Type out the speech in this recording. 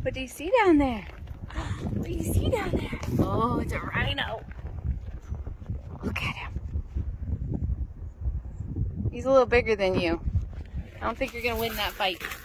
What do you see down there? What do you see down there? Oh, it's a rhino. Look at him. He's a little bigger than you. I don't think you're going to win that fight.